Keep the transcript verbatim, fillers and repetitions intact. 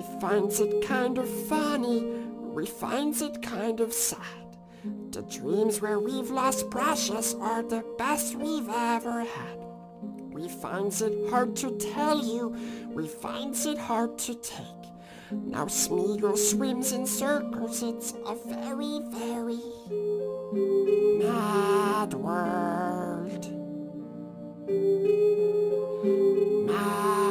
finds it kind of funny, we finds it kind of sad. The dreams where we've lost precious are the best we've ever had. We finds it hard to tell you, we finds it hard to take. Now Smeagol swims in circles, it's a very, very mad world. Mad